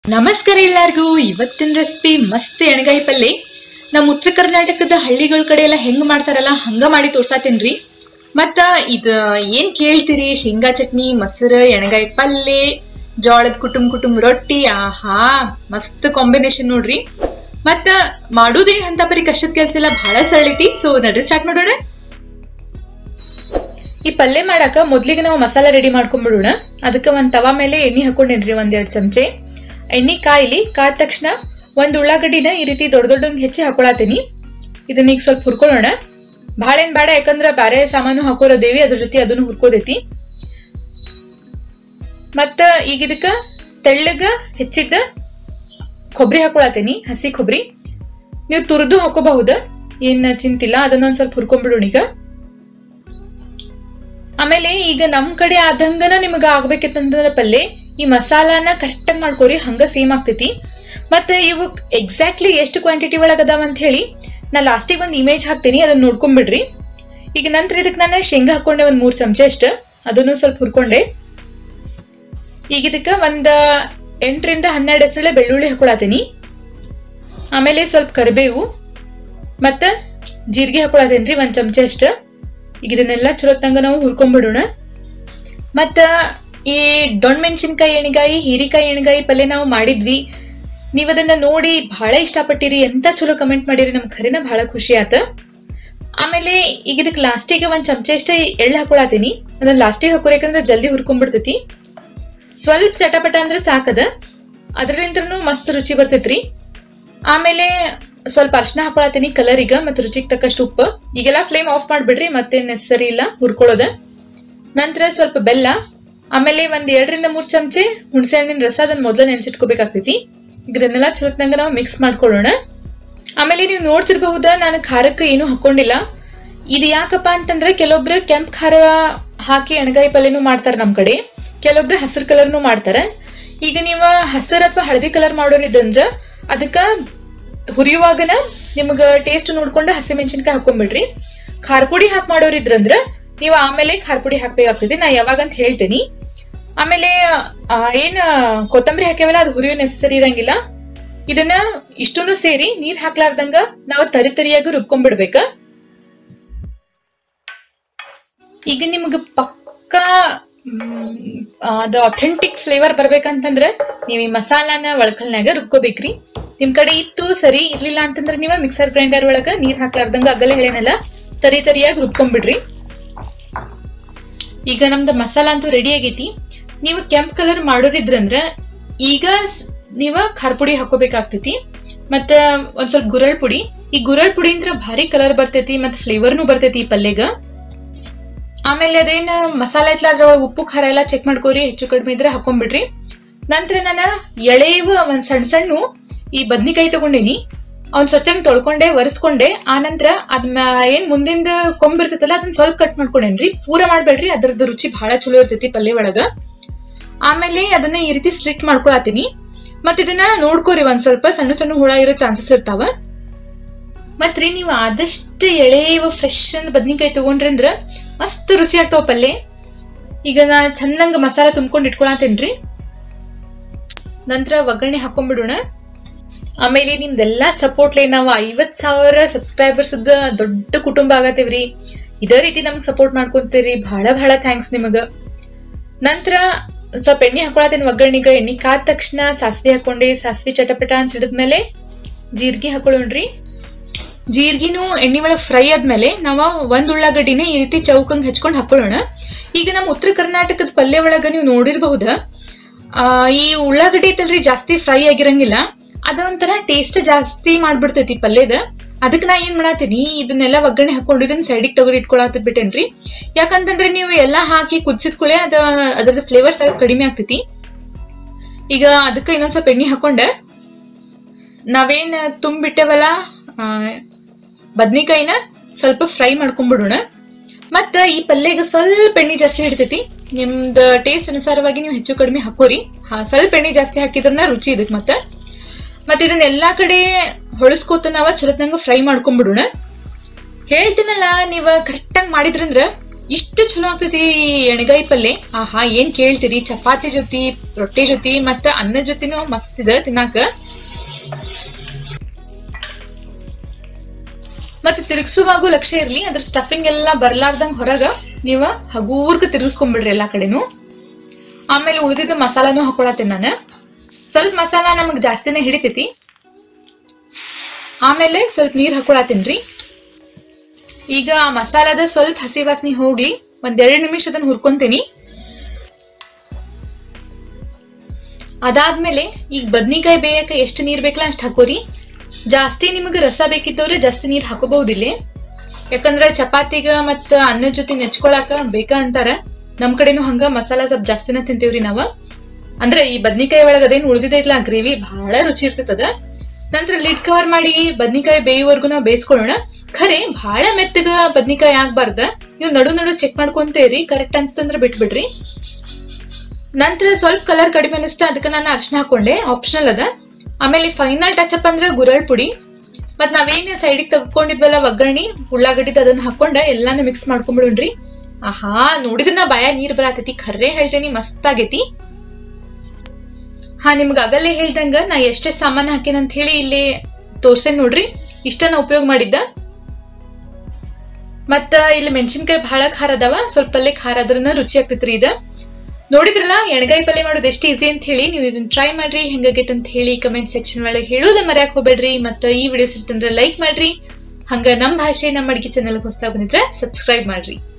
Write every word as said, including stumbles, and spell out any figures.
ನಮಸ್ಕಾರ ಎಲ್ಲರಿಗೂ. ಇವತ್ತಿನ ರೆಸಿಪಿ ಮಸ್ತ್ ಎಣಗಾಯಿ ಪಲ್ಲೆ. ನಮ್ಮ ಉತ್ತರ ಕರ್ನಾಟಕದ ಹಳ್ಳಿಗಳ ಕಡೆ ಎಲ್ಲ ಹೆಂಗ್ ಮಾಡ್ತಾರಲ್ಲ ಹಂಗ ಮಾಡಿ ತೋರ್ಸಾತೇನ್ರಿ. ಮತ್ತ ಇದ ಏನ್ ಕೇಳ್ತೀರಿ, ಶೇಂಗಾ ಚಟ್ನಿ, ಮೊಸರು, ಎಣಗಾಯಿ ಪಲ್ಲೆ, ಜೋಳದ ಕುಟುಂಬ ಕುಟುಂಬ ರೊಟ್ಟಿ, ಆಹಾ ಮಸ್ತ್ ಕಾಂಬಿನೇಷನ್ ನೋಡ್ರಿ. ಮತ್ತ ಮಾಡೋದೇನ್ ಅಂತ ಬರೀ ಕಷ್ಟದ ಕೆಲ್ಸ ಎಲ್ಲ ಬಹಳ ಸರಳೈತಿ. ಸೊ ನಡ್ರಿ ಸ್ಟಾರ್ಟ್ ಮಾಡೋಣ. ಈ ಪಲ್ಲೆ ಮಾಡಾಕ ಮೊದ್ಲಿಗೆ ನಾವು ಮಸಾಲಾ ರೆಡಿ ಮಾಡ್ಕೊಂಡ್ಬಿಡೋಣ. ಅದಕ್ಕೆ ಒಂದ್ ತವಾ ಮೇಲೆ ಎಣ್ಣೆ ಹಾಕೊಂಡೇನ್ರಿ ಒಂದ್ ಎರಡ್ ಚಮಚೆ. ಎಣ್ಣೆ ಕಾಯಿಲಿ ಕಾದ ತಕ್ಷಣ ಒಂದ್ ಉಳ್ಳಾಗಡ್ಡಿನ ಈ ರೀತಿ ದೊಡ್ಡ ದೊಡ್ಡಂಗ್ ಹೆಚ್ಚಿ ಹಾಕೊಳತೀನಿ. ಇದನ್ನ ಈಗ ಸ್ವಲ್ಪ ಹುರ್ಕೊಳ್ಳೋಣ. ಭಾಳ ಏನ್ ಬೇಡ, ಯಾಕಂದ್ರ ಬ್ಯಾರೆ ಸಾಮಾನು ಹಾಕೋರದೇವಿ, ಅದ್ರ ಜೊತೆ ಅದನ್ನು ಹುರ್ಕೋದೈತಿ. ಮತ್ತ ಈಗ ಇದಕ್ಕ ತೆಳ್ಳಗ ಹೆಚ್ಚಿದ್ದ ಕೊಬ್ಬರಿ ಹಾಕೊಳತೀನಿ, ಹಸಿ ಕೊಬ್ಬರಿ. ನೀವು ತುರ್ದು ಹಾಕೋಬಹುದು, ಏನ್ ಚಿಂತಿಲ್ಲ. ಅದನ್ನೊಂದ್ ಸ್ವಲ್ಪ ಹುರ್ಕೊಂಡ್ಬಿಡೋಣ ಈಗ. ಆಮೇಲೆ ಈಗ ನಮ್ ಕಡೆ ಆದಂಗನ ನಿಮಗ ಆಗ್ಬೇಕಿತ್ತಂದ್ರ ಪಲ್ಲೆ ಈ ಮಸಾಲಾನ ಕರೆಕ್ಟ್ ಆಗಿ ಮಾಡ್ಕೋರಿ, ಹಂಗ ಸೇಮ್ ಆಗ್ತೈತಿ. ಮತ್ತೆ ಇವು ಎಕ್ಸಾಕ್ಟ್ಲಿ ಎಷ್ಟು ಕ್ವಾಂಟಿಟಿ ಒಳಗ ಅದಾವ ಅಂತ ಹೇಳಿ ನಾ ಲಾಸ್ಟಿಗೆ ಒಂದ್ ಇಮೇಜ್ ಹಾಕ್ತೀನಿ, ಅದನ್ನ ನೋಡ್ಕೊಂಡ್ಬಿಡ್ರಿ. ಈಗ ನಂತರ ಇದಕ್ ನಾನು ಶೇಂಗಾ ಹಾಕೊಂಡೆ ಒಂದ್ ಮೂರ್ ಚಮಚೆ ಅಷ್ಟ, ಅದನ್ನು ಸ್ವಲ್ಪ ಹುರ್ಕೊಂಡೆ. ಈಗ ಇದಕ್ಕ ಒಂದ್ ಎಂಟರಿಂದ ಹನ್ನೆರಡು ಎಸಳೆ ಬೆಳ್ಳುಳ್ಳಿ ಹಾಕೊಳತೀನಿ. ಆಮೇಲೆ ಸ್ವಲ್ಪ ಕರಿಬೇವು ಮತ್ತ ಜೀರಿಗೆ ಹಾಕೊಳತೇನ್ರಿ ಒಂದ್ ಚಮಚೆ ಅಷ್ಟ. ಈಗ ಇದನ್ನೆಲ್ಲ ಚಲೋತ್ತಂಗ ನಾವು ಹುರ್ಕೊಂಡ್ಬಿಡೋಣ. ಮತ್ತ ಈ ಡೊಣ್ ಮೆಣಸಿನ್ಕಾಯಿ ಎಣ್ಗಾಯಿ, ಹೀರಿಕಾಯಿ ಎಣ್ಗಾಯಿ ಪಲ್ಲೆ ನಾವು ಮಾಡಿದ್ವಿ. ನೀವ್ ಅದನ್ನ ನೋಡಿ ಬಹಳ ಇಷ್ಟಪಟ್ಟಿರಿ, ಎಂತ ಚಲೋ ಕಮೆಂಟ್ ಮಾಡಿರಿ, ನಮ್ ಖರೇನ ಬಹಳ ಖುಷಿ ಆತ. ಆಮೇಲೆ ಈಗ ಇದಕ್ ಲಾಸ್ಟಿಗೆ ಒಂದ್ ಚಮಚೆ ಅಷ್ಟೇ ಎಳ್ಳು ಹಾಕೊಳತೀನಿ. ಅದನ್ನ ಲಾಸ್ಟಿಗೆ ಹಾಕೋರಿ, ಯಾಕಂದ್ರೆ ಜಲ್ದಿ ಹುರ್ಕೊಂಡ್ಬಿಡ್ತೈತಿ. ಸ್ವಲ್ಪ ಚಟಪಟ ಅಂದ್ರೆ ಸಾಕದ, ಅದ್ರಲಿಂತ್ರನು ಮಸ್ತ್ ರುಚಿ ಬರ್ತೈತ್ರಿ. ಆಮೇಲೆ ಸ್ವಲ್ಪ ಅರ್ಶನ ಹಾಕೊಳತೀನಿ ಕಲರಿಗ, ಮತ್ತೆ ರುಚಿಗೆ ತಕ್ಕಷ್ಟು ಉಪ್ಪು. ಈಗೆಲ್ಲ ಫ್ಲೇಮ್ ಆಫ್ ಮಾಡ್ಬಿಡ್ರಿ, ಮತ್ತೆ ನೆಸರಿ ಇಲ್ಲ ಹುರ್ಕೊಳ್ಳೋದ. ನಂತರ ಸ್ವಲ್ಪ ಬೆಲ್ಲ, ಆಮೇಲೆ ಒಂದ್ ಎರಡರಿಂದ ಮೂರ್ ಚಮಚೆ ಹುಣಸೆ ಹಣ್ಣಿನ ರಸ, ಅದನ್ನ ಮೊದ್ಲು ನೆನ್ಸಿಟ್ಕೋಬೇಕಾಗ್ತೈತಿ. ಇದನ್ನೆಲ್ಲ ಚಲೋತ್ನಂಗ ನಾವು ಮಿಕ್ಸ್ ಮಾಡ್ಕೊಳ್ಳೋಣ. ಆಮೇಲೆ ನೀವು ನೋಡ್ತಿರ್ಬಹುದ, ನಾನು ಖಾರಕ್ಕೆ ಏನು ಹಾಕೊಂಡಿಲ್ಲ. ಇದು ಯಾಕಪ್ಪ ಅಂತಂದ್ರೆ ಕೆಲವೊಬ್ರು ಕೆಂಪ್ ಖಾರ ಹಾಕಿ ಎಣ್ಗಾಯಿ ಪಲ್ಲೆನೂ ಮಾಡ್ತಾರ ನಮ್ ಕಡೆ, ಕೆಲವೊಬ್ರು ಹಸಿರು ಕಲರ್ನು ಮಾಡ್ತಾರ. ಈಗ ನೀವು ಹಸಿರು ಅಥವಾ ಹಳದಿ ಕಲರ್ ಮಾಡೋರಿದಂದ್ರ ಅದಕ್ಕ ಹುರಿಯುವಾಗನ ನಿಮ್ಗ ಟೇಸ್ಟ್ ನೋಡ್ಕೊಂಡು ಹಸಿ ಮೆಣಸಿನ್ಕಾಯಿ ಹಾಕೊಂಡ್ಬಿಡ್ರಿ. ಖಾರ ಪುಡಿ ಹಾಕಿ ಮಾಡೋರಿದ್ರಂದ್ರ ನೀವು ಆಮೇಲೆ ಖಾರ ಪುಡಿ ಹಾಕ್ಬೇಕಾಗ್ತದೆ, ನಾ ಯಾವಾಗಂತ ಹೇಳ್ತೇನಿ. ಆಮೇಲೆ ಏನ್ ಕೊತ್ತಂಬರಿ ಹಾಕ್ಯವಲ್ಲ, ಅದು ಹುರಿಯೋ ನೆಸಸರಿ ಇರಂಗಿಲ್ಲ. ಇದನ್ನ ಇಷ್ಟೂನು ಸೇರಿ ನೀರ್ ಹಾಕ್ಲಾರ್ದಂಗ ನಾವು ತರಿ ತರಿಯಾಗಿ ರುಬ್ಕೊಂಡ್ಬಿಡ್ಬೇಕ. ಈಗ ನಿಮ್ಗ ಪಕ್ಕಾ ಅದ ಅಥೆಂಟಿಕ್ ಫ್ಲೇವರ್ ಬರ್ಬೇಕಂತಂದ್ರ ನೀವ್ ಈ ಮಸಾಲಾನ ಒಳಕಲ್ನಾಗ ರುಬ್ಕೋಬೇಕ್ರಿ. ನಿಮ್ ಕಡೆ ಇತ್ತು ಸರಿ, ಇರ್ಲಿಲ್ಲ ಅಂತಂದ್ರೆ ನೀವ ಮಿಕ್ಸರ್ ಗ್ರೈಂಡರ್ ಒಳಗ ನೀರ್ ಹಾಕ್ಲಾರ್ದಂಗ ಅಗಲ ಹೇಳೇನಲ್ಲ ತರಿ ತರಿಯಾಗಿ ರುಬ್ಕೊಂಡ್ಬಿಡ್ರಿ. ಈಗ ನಮ್ದು ಮಸಾಲ ಅಂತೂ ರೆಡಿ ಆಗೈತಿ. ನೀವು ಕೆಂಪ್ ಕಲರ್ ಮಾಡೋರಿದ್ರಂದ್ರ ಈಗ ನೀವ ಖಾರ ಪುಡಿ ಹಾಕೋಬೇಕಾಗ್ತೈತಿ. ಮತ್ತ ಒಂದ್ ಸ್ವಲ್ಪ ಗುರಳ್ ಪುಡಿ. ಈ ಗುರಳ್ ಪುಡಿ ಅಂದ್ರ ಭಾರಿ ಕಲರ್ ಬರ್ತೈತಿ, ಮತ್ ಫ್ಲೇವರ್ನು ಬರ್ತೈತಿ ಈ ಪಲ್ಲೆಗ. ಆಮೇಲೆ ಅದೇನ್ ಮಸಾಲ ಐತ್ಲ ಅದ್ರೊಳಗ ಉಪ್ಪು ಖಾರ ಎಲ್ಲಾ ಚೆಕ್ ಮಾಡ್ಕೋರಿ, ಹೆಚ್ಚು ಕಡಿಮೆ ಇದ್ರೆ ಹಾಕೊಂಡ್ಬಿಡ್ರಿ. ನಂತರ ನಾನ ಎಳೆವು ಒಂದ್ ಸಣ್ಣ ಸಣ್ಣ ಈ ಬದ್ನಿಕಾಯಿ ತಗೊಂಡಿನಿ. ಅವ್ನ್ ಸ್ವಚ್ಛಂಗ್ ತೊಳ್ಕೊಂಡೆ, ಒರೆಸ್ಕೊಂಡೆ. ಆ ನಂತರ ಅದ್ ಏನ್ ಮುಂದಿಂದ ಕೊಂಬಿರ್ತೈತಲ್ಲ ಅದನ್ನ ಸ್ವಲ್ಪ ಕಟ್ ಮಾಡ್ಕೊಂಡೇನ್ರಿ. ಪೂರ ಮಾಡ್ಬೇಡ್ರಿ, ಅದ್ರದ್ದು ರುಚಿ ಬಹಳ ಚಲೋ ಇರ್ತೈತಿ ಪಲ್ಲೆ ಒಳಗ. ಆಮೇಲೆ ಅದನ್ನ ಈ ರೀತಿ ಸ್ಲಿಟ್ ಮಾಡ್ಕೊಳತೀನಿ. ಮತ್ ಇದನ್ನ ನೋಡ್ಕೋರಿ, ಒಂದ್ ಸ್ವಲ್ಪ ಸಣ್ಣ ಸಣ್ಣ ಹುಳ ಇರೋ ಚಾನ್ಸಸ್ ಇರ್ತಾವ. ಮತ್ರಿ ನೀವು ಆದಷ್ಟು ಎಳೆವ ಫ್ರೆಶ್ ಅಂದ್ ಬದ್ನಿಕಾಯಿ ತಗೊಂಡ್ರಿ ಅಂದ್ರ ಮಸ್ತ್ ರುಚಿ ಆಗ್ತಾವ ಪಲ್ಲೆ. ಈಗ ನಾ ಚಂದಂಗ ಮಸಾಲ ತುಂಬ್ಕೊಂಡ್ ಇಟ್ಕೊಳತೇನ್ರಿ. ನಂತರ ಒಗ್ಗರಣೆ ಹಾಕೊಂಡ್ಬಿಡೋಣ. ಆಮೇಲೆ ನಿಮ್ದೆಲ್ಲಾ ಸಪೋರ್ಟ್ಲೆ ನಾವು ಐವತ್ ಸಾವಿರ ಸಬ್ಸ್ಕ್ರೈಬರ್ಸ್ ದೊಡ್ಡ ಕುಟುಂಬ ಆಗತ್ತೇವ್ರಿ. ಇದೇ ರೀತಿ ನಮ್ಗ್ ಸಪೋರ್ಟ್ ಮಾಡ್ಕೊಂತೀರಿ, ಬಹಳ ಬಹಳ ಥ್ಯಾಂಕ್ಸ್ ನಿಮಗ. ನಂತರ ಸ್ವಲ್ಪ ಎಣ್ಣೆ ಹಾಕೊಳತೇನೆ ಒಗ್ಗರಣೆಗ. ಎಣ್ಣೆ ಕಾದ ತಕ್ಷಣ ಸಾಸಿವೆ ಹಾಕೊಂಡೆ. ಸಾಸಿವೆ ಚಟಪಟ ಅಂತ ಸಿಡಿದ್ಮೇಲೆ ಜೀರ್ಗಿ ಹಾಕೊಳ್ಳೋಣ್ರಿ. ಜೀರ್ಗಿನೂ ಎಣ್ಣೆ ಒಳಗ್ ಫ್ರೈ ಆದ್ಮೇಲೆ ನಾವ ಒಂದ್ ಉಳ್ಳಾಗಡ್ಡಿನ ಈ ರೀತಿ ಚೌಕಂಗ್ ಹಚ್ಕೊಂಡ್ ಹಾಕೊಳ್ಳೋಣ. ಈಗ ನಮ್ ಉತ್ತರ ಕರ್ನಾಟಕದ ಪಲ್ಯ ಒಳಗ ನೀವು ನೋಡಿರ್ಬಹುದ, ಆ ಈ ಉಳ್ಳಾಗಡ್ಡಿ ಐತಲ್ರಿ ಜಾಸ್ತಿ ಫ್ರೈ ಆಗಿರಂಗಿಲ್ಲ, ಅದೊಂಥರ ಟೇಸ್ಟ್ ಜಾಸ್ತಿ ಮಾಡ್ಬಿಡ್ತೈತಿ ಪಲ್ಯದ. ಅದಕ್ಕೆ ನಾ ಏನ್ ಮಾಡತ್ತೀನಿ, ಇದನ್ನೆಲ್ಲ ಒಗ್ಗರಣೆ ಹಾಕೊಂಡು ಇದನ್ನ ಸೈಡಿಗೆ ತಗೊಂಡು ಇಟ್ಕೊಳತ್ ಬಿಟ್ಟೇನ್ರಿ. ಯಾಕಂತಂದ್ರೆ ನೀವು ಎಲ್ಲಾ ಹಾಕಿ ಕುದಿಸಿದ ಕೂಳೆ ಅದ ಅದ್ರದ್ದು ಫ್ಲೇವರ್ಸ್ ಕಡಿಮೆ ಆಗ್ತೈತಿ. ಈಗ ಅದಕ್ಕೆ ಇನ್ನೊಂದ್ ಸ್ವಲ್ಪ ಎಣ್ಣೆ ಹಾಕೊಂಡ ನಾವೇನ್ ತುಂಬಿಟ್ಟವಲ್ಲ ಆ ಬದ್ನಿಕಾಯಿನ ಸ್ವಲ್ಪ ಫ್ರೈ ಮಾಡ್ಕೊಂಡ್ಬಿಡೋಣ. ಮತ್ತ ಈ ಪಲ್ಯಗ ಸ್ವಲ್ಪ ಎಣ್ಣೆ ಜಾಸ್ತಿ ಹಿಡಿತೈತಿ. ನಿಮ್ದ ಟೇಸ್ಟ್ ಅನುಸಾರವಾಗಿ ನೀವು ಹೆಚ್ಚು ಕಡಿಮೆ ಹಾಕೋರಿ. ಸ್ವಲ್ಪ ಎಣ್ಣೆ ಜಾಸ್ತಿ ಹಾಕಿದ್ರನ್ನ ರುಚಿ ಇದಕ್. ಮತ್ತ ಮತ್ ಇದನ್ನ ಎಲ್ಲಾ ಕಡೆ ಹೊಳಸ್ಕೋತ ನಾವ ಚಲೋತ್ನಂಗ ಫ್ರೈ ಮಾಡ್ಕೊಂಡ್ಬಿಡೋಣ. ಹೇಳ್ತೀನಲ್ಲ, ನೀವ ಕರೆಕ್ಟ್ ಆಗಿ ಮಾಡಿದ್ರಂದ್ರ ಇಷ್ಟು ಚಲೋ ಆಗ್ತೈತಿ ಎಣ್ಗಾಯಿ ಪಲ್ಲೆ. ಆಹಾ ಏನ್ ಕೇಳ್ತೀರಿ, ಚಪಾತಿ ಜೊತೆ ರೊಟ್ಟಿ ಜೊತೆ ಮತ್ತ ಅನ್ನ ಜೊತೆನೂ ಮಸ್ತ್ ಇದ ತಿನ್ನಾಕ. ಮತ್ತೆ ತಿರುಗಿಸುವಾಗೂ ಲಕ್ಷ್ಯ ಇರ್ಲಿ, ಅದ್ರ ಸ್ಟಫಿಂಗ್ ಎಲ್ಲಾ ಬರ್ಲಾರ್ದಂಗ ಹೊರಗ ನೀವ ಹಗೂರ್ಗ ತಿರುಗಿಸ್ಕೊಂಡ್ಬಿಡ್ರಿ ಎಲ್ಲಾ ಕಡೆನು. ಆಮೇಲೆ ಉಳಿದಿದ್ದ ಮಸಾಲಾನು ಹಾಕೊಳತ್ತೇನೆ ನಾನು. ಸ್ವಲ್ಪ ಮಸಾಲ ನಮಗ್ ಜಾಸ್ತಿನೇ ಹಿಡಿತೈತಿ. ಆಮೇಲೆ ಸ್ವಲ್ಪ ನೀರ್ ಹಾಕೊಳತ್ತೇನ್ರಿ. ಈಗ ಆ ಮಸಾಲದ ಸ್ವಲ್ಪ ಹಸಿ ವಾಸನೆ ಹೋಗ್ಲಿ, ಒಂದೆರಡು ನಿಮಿಷ ಅದನ್ನ ಹುರ್ಕೊಂತೀನಿ. ಅದಾದ್ಮೇಲೆ ಈಗ ಬದ್ನಿಕಾಯಿ ಬೇಯಕ ಎಷ್ಟು ನೀರ್ ಬೇಕಲ್ಲ ಅಷ್ಟ್ ಹಾಕೋರಿ. ಜಾಸ್ತಿ ನಿಮಗ ರಸ ಬೇಕಿದ್ದವ್ರೆ ಜಾಸ್ತಿ ನೀರ್ ಹಾಕೋಬಹುದಿಲ್ಲ, ಯಾಕಂದ್ರ ಚಪಾತಿಗ ಮತ್ತ ಅನ್ನ ಜೊತೆ ನೆಚ್ಕೊಳಕ ಬೇಕ ಅಂತಾರ. ನಮ್ ಕಡೆನು ಹಂಗ ಮಸಾಲಾ ಸ್ವಲ್ಪ ಜಾಸ್ತಿನ ತಿಂತೇವ್ರಿ ನಾವ. ಅಂದ್ರೆ ಈ ಬದ್ನಿಕಾಯಿ ಒಳಗ ಅದೇನ್ ಉಳ್ದಿದೈತ್ಲಾ ಗ್ರೇವಿ ಬಹಳ ರುಚಿ ಇರ್ತೈತದ. ನಂತರ ಲಿಡ್ ಕವರ್ ಮಾಡಿ ಬದ್ನಿಕಾಯಿ ಬೇಯುವವರೆಗೂ ನಾವು ಬೇಯಿಸ್ಕೊಳ್ಳೋಣ. ಖರೆ ಬಹಳ ಮೆತ್ತಗ ಬದ್ನಿಕಾಯಿ ಆಗ್ಬಾರ್ದ, ನೀವು ನಡು ನಡು ಚೆಕ್ ಮಾಡ್ಕೊಂತೇರಿ, ಕರೆಕ್ಟ್ ಅನ್ಸ್ತಂದ್ರ ಬಿಟ್ಬಿಡ್ರಿ. ನಂತರ ಸ್ವಲ್ಪ ಕಲರ್ ಕಡಿಮೆ ಅನಿಸ್ತಾ ಅದಕ್ಕೆ ನಾನು ಅರ್ಶನ ಹಾಕೊಂಡೆ, ಆಪ್ಷನಲ್ ಅದ. ಆಮೇಲೆ ಫೈನಲ್ ಟಚ್ ಅಪ್ ಅಂದ್ರೆ ಗುರಳ್ ಪುಡಿ. ಮತ್ ನಾವೇನ್ ಸೈಡಿಗೆ ತಗೊಂಡಿದ್ವಲ್ಲ ಒಗ್ಗರಣಿ ಉಳ್ಳಾಗಡ್ಡಿದ ಅದನ್ನ ಹಾಕೊಂಡ ಎಲ್ಲಾನು ಮಿಕ್ಸ್ ಮಾಡ್ಕೊಂಡ್ಬಿಡ್ರಿ. ಆಹಾ ನೋಡಿದ್ರ ನಾ ಬಾಯ ನೀರ್ ಬರತೈತಿ, ಖರ್ರೆ ಹೇಳ್ತೇನಿ ಮಸ್ತ್ ಆಗೇತಿ. ಹಾ ನಿಮ್ಗ ಆಗಲ್ಲೇ ಹೇಳ್ದಂಗ ನಾ ಎಷ್ಟೇ ಸಾಮಾನ್ ಹಾಕೇನಂತ ಹೇಳಿ ಇಲ್ಲಿ ತೋರ್ಸೇನ್ ನೋಡ್ರಿ. ಇಷ್ಟ ನಾ ಉಪಯೋಗ ಮಾಡಿದ್ದ. ಮತ್ತ ಇಲ್ಲಿ ಮೆಣಸಿನ್ಕಾಯಿ ಬಹಳ ಖಾರ ಅದಾವ, ಸ್ವಲ್ಪ ಪಲ್ಲೆ ಖಾರ ಅದ್ರನ್ನ ರುಚಿ ಆಗ್ತೈತ್ರಿ ಇದ. ನೋಡಿದ್ರಲ್ಲ ಎಣ್ಗಾಯಿ ಪಲ್ಲೆ ಮಾಡೋದು ಎಷ್ಟು ಈಸಿ ಅಂತ ಹೇಳಿ. ನೀವು ಇದನ್ನ ಟ್ರೈ ಮಾಡ್ರಿ, ಹೆಂಗಾಗೈತೆ ಅಂತ ಹೇಳಿ ಕಮೆಂಟ್ ಸೆಕ್ಷನ್ ಒಳಗೆ ಹೇಳೋದ ಮರ್ಯಾಕ್ ಹೋಗ್ಬೇಡ್ರಿ. ಮತ್ತ ಈ ವಿಡಿಯೋಸ್ ಇರ್ತಂದ್ರೆ ಲೈಕ್ ಮಾಡ್ರಿ. ಹಂಗ ನಮ್ ಭಾಷೆ ನಮ್ಮ ಅಡ್ಗೆ ಚಾನೆಲ್ ಹೊಸದಾಗಿ ಬಂದಿದ್ರೆ ಸಬ್ಸ್ಕ್ರೈಬ್ ಮಾಡ್ರಿ.